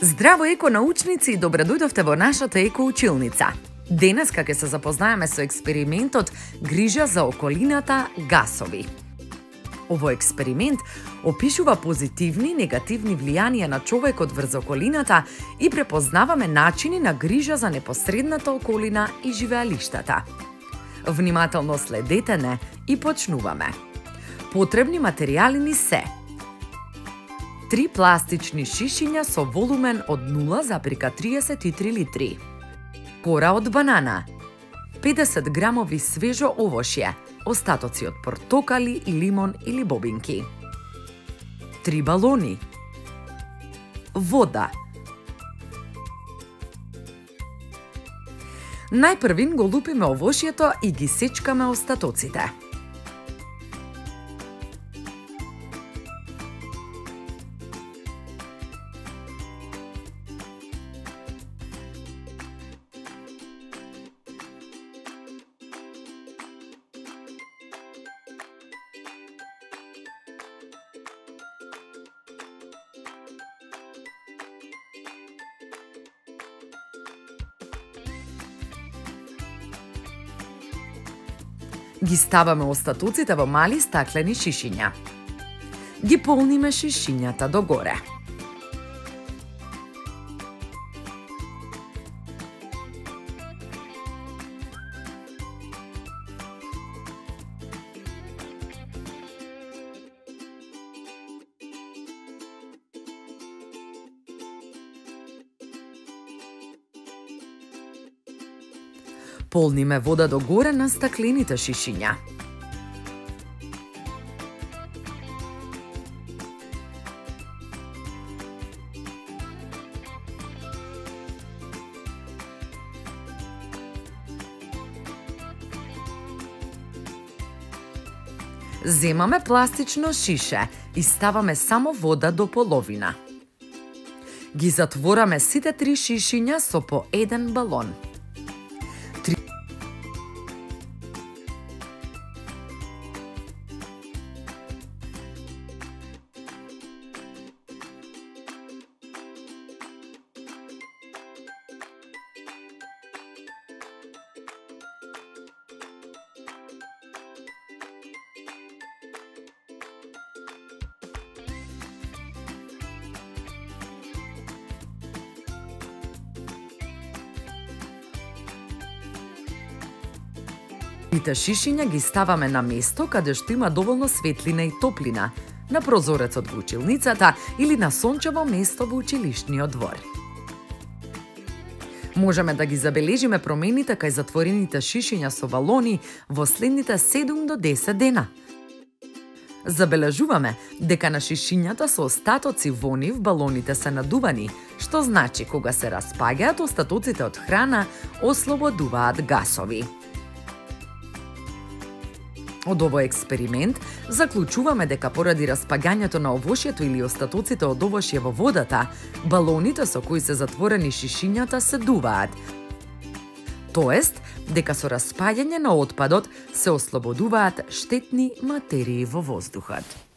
Здраво еконаучници и добре дојдовте во нашата екоучилница. Денеска ќе се запознаеме со експериментот Грижа за околината гасови. Овој експеримент опишува позитивни и негативни влијанија на човекот врз околината и препознаваме начини на грижа за непосредната околина и живеалиштата. Внимателно следете не и почнуваме. Потребни материјали ни се: 3 пластични шишиња со волумен од 0,33 литри, кора од банана, 50 грамови свежо овошје, остатоци од портокали, лимон или бобинки, 3 балони, вода. Најпрвин го лупиме овошјето и ги сечкаме остатоците. Ги ставаме остатоците во мали стаклени шишиња. Ги полниме шишињата догоре. Полниме вода догоре на стаклените шишиња. Земаме пластично шише и ставаме само вода до половина. Ги затвораме сите 3 шишиња со по 1 балон. Трите шишиња ги ставаме на место каде што има доволно светлина и топлина, на прозорецот во училницата или на сончево место во училишниот двор. Можеме да ги забележиме промените кај затворените шишиња со балони во следните 7 до 10 дена. Забележуваме дека на шишињата со остатоци во нив балоните се надувани, што значи кога се распаѓаат остатоците од храна, ослободуваат гасови. Од овој експеримент заклучуваме дека поради распагањето на овошјето или остатоците од овошје во водата, балоните со кои се затворени шишињата се дуваат. Тоест, дека со распаѓање на отпадот се ослободуваат штетни материи во воздухот.